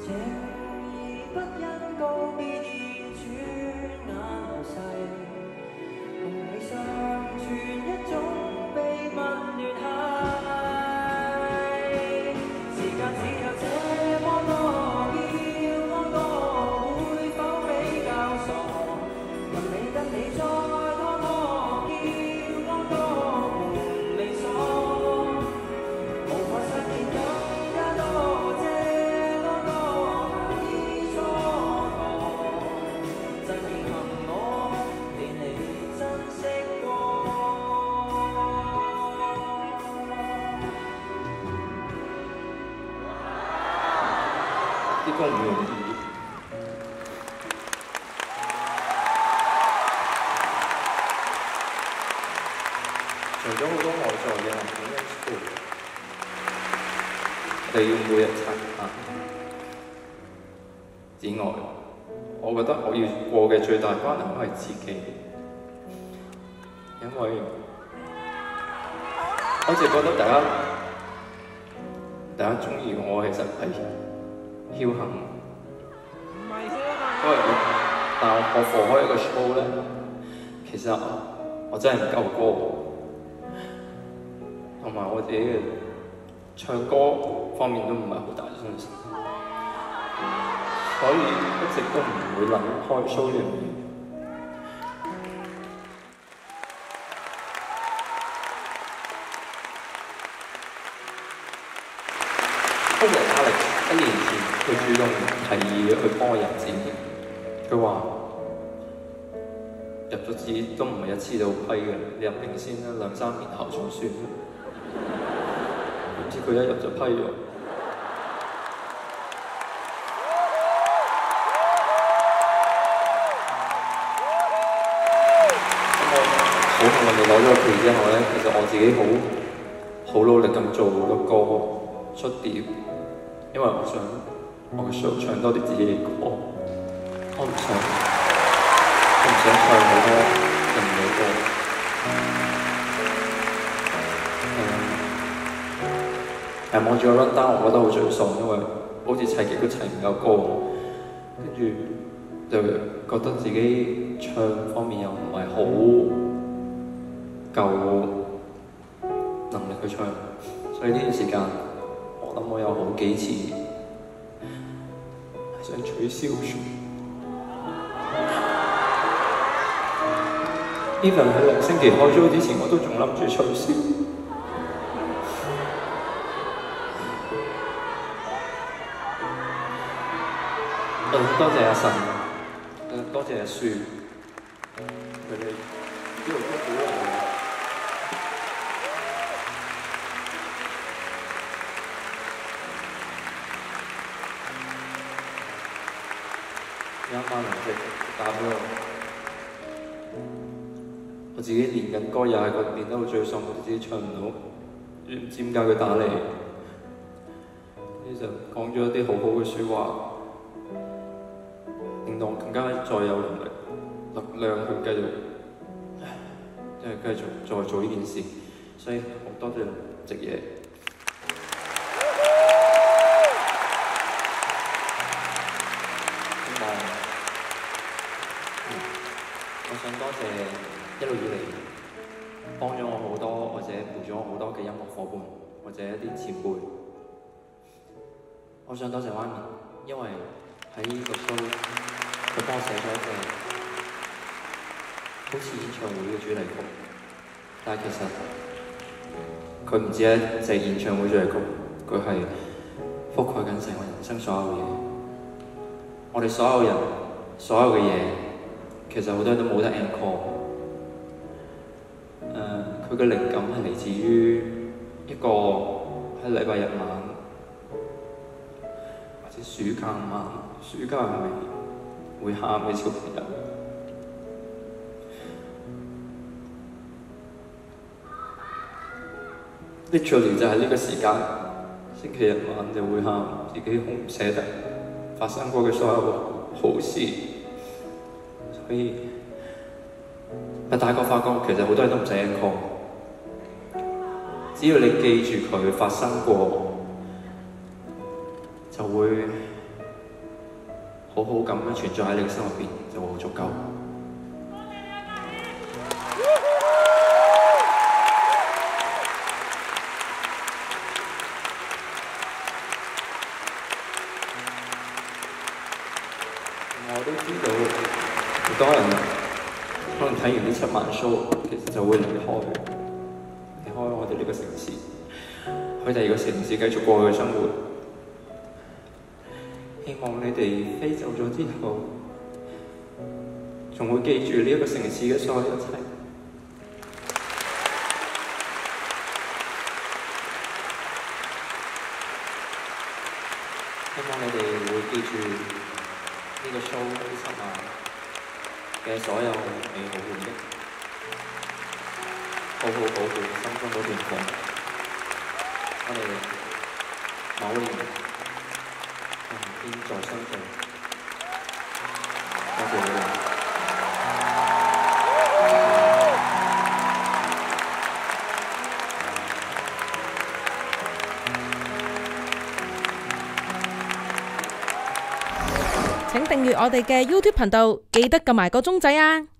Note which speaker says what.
Speaker 1: 情義不因告別而轉眼流逝，共你相傳一種秘密聯繫。時間只有這麼多，要安多會否比較傻？問你跟你再拖拖，叫安多門未鎖，無法實現更加多，這安多難以蹉跎。真慶幸我連你珍惜過。
Speaker 2: 呢個唔容易。除咗好多外在嘅環境因素，我哋要每日撐下之外，我覺得我要過嘅最大關係係自己，因為我一直覺得大家中意我其實係僥倖，因為但我放開一個 show 咧，其實我真係唔夠歌。同埋我自己嘅唱歌方面都唔係好大信心，所以一直都唔會諗開 show 呢樣嘢。今日Alex 1年前佢主動提議去幫我入紙，佢話入咗紙都唔係一次就批嘅，你入定先啦，2-3年後再算。點知佢一入就批咗。好幸運你攞咗個期之後咧，其實我自己好努力咁做個歌出碟，因為我想我嘅 show 唱多啲自己嘅歌，我唔想唱好多人嘅歌。但望住個 run down，我覺得好沮喪，因為好似砌極都砌唔夠歌，跟住就覺得自己唱方面又唔係好夠能力去唱，所以呢段時間我諗我有好幾次係想取消咗。Even 喺2星期開 show 之前，我都仲諗住取消。多謝阿神，多謝阿樹，佢哋一路都鼓勵我。啱啱嚟打俾我自己練緊歌，又係練得好沮喪，我自己唱唔到，唔知點解佢打嚟，跟住就講咗一啲好好嘅説話。令到我更加再有能力量去繼續再做呢件事，所以好多謝直爺。希望我想多謝一路以嚟幫咗我好多，或者陪咗我好多嘅音樂夥伴，或者一啲前輩。我想多謝歪面，因為喺呢個 show。佢幫我寫咗一個好似演唱會嘅主題曲，但係其實佢唔止一隻演唱會主題曲，佢係覆蓋緊成個人生所有嘢。我哋所有人所有嘅嘢，其實好多人都冇得 encore。佢嘅靈感係嚟自於一個喺禮拜日晚或者暑假晚、暑假尾會喊嘅小朋友。literally 就係呢個時間，星期日晚就會喊，自己好唔捨得發生過嘅所有好事，所以大個發覺其實好多人都唔使 encore， 只要你記住佢發生過，就會好好咁樣存在喺你嘅心入邊就會好足夠。我都知道好多人可能睇完呢7晚 show，其實就會離開我哋呢個城市，去第二個城市繼續過佢嘅生活。希望你哋飛走咗之後，仲會記住呢一個城市嘅所有一切。希望你哋會記住呢個 show 呢10晚嘅所有美好回憶，好好保護心中嗰段火。我哋某年同邊再相聚。多謝你哋。
Speaker 3: 請訂閱我哋嘅 YouTube 頻道，記得撳埋個鐘仔啊！